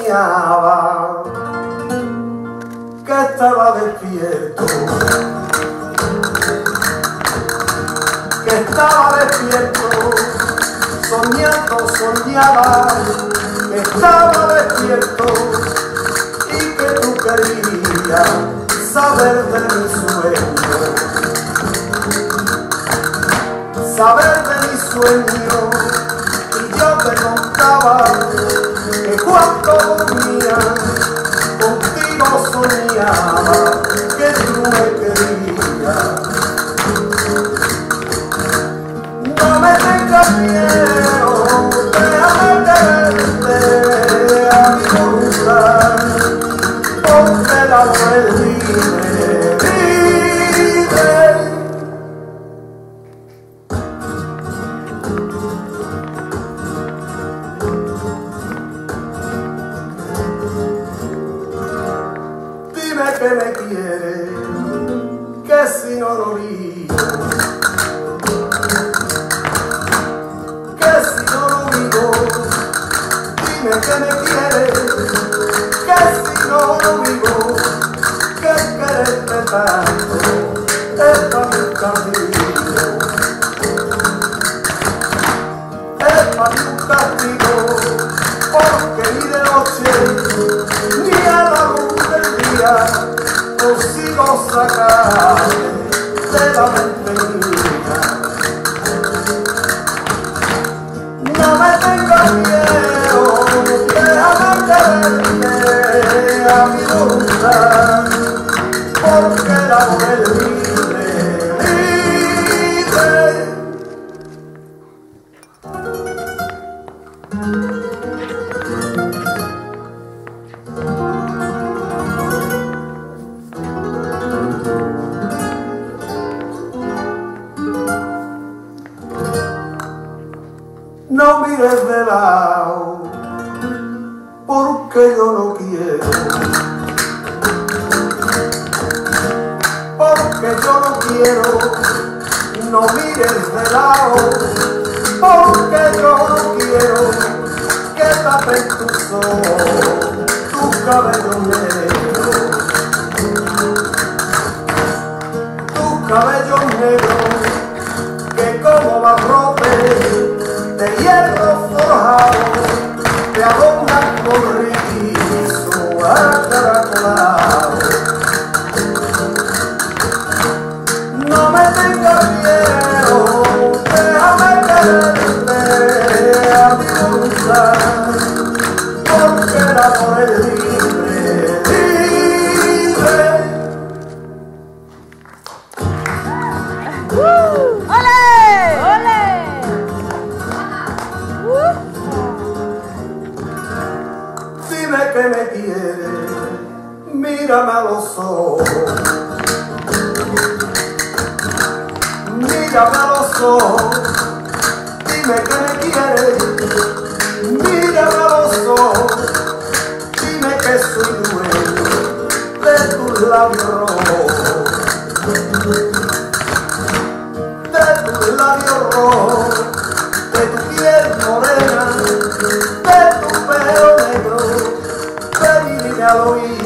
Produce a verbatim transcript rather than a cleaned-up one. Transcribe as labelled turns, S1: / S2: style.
S1: soñaba que estaba despierto, que estaba despierto, soñando, soñaba que estaba despierto y que tú querías saber de mi sueño, saber de mi sueño, y yo te contaba que cuando dormía contigo soñaba que tú me querías. No me tengas miedo, déjame quererte a mi voluntad, porque el amor es libre, libre. Dime que me quieres, que si no lo digo, que si no lo digo, dime que me quieres, que si no lo digo, que quererte tanto es para mi castigo, es para mi castigo, porque ni de noche ni a la luz del día consigo sacarme de la mente mía. No me tengas miedo, déjame quererte a mi voluntad, porque el amor es libre, libre. No mires de lado, porque yo no quiero, porque yo no quiero. No mires de lado, porque yo no quiero que tapen tus ojos, tus cabellos negros, tus cabellos negros, que como barrotes de hierro forjado te abondan con rizo acaracolado. No me tengas miedo, déjame quererte a mi voluntad, porque el amor es libre, libre. Dime que me quieres, mírame a los ojos, mírame a los ojos, dime que me quieres, mírame a los ojos, dime que soy dueño de tus labios rojos, de tus labios rojos, de tu piel morena, de tu pelo negro, de mi niña al oído.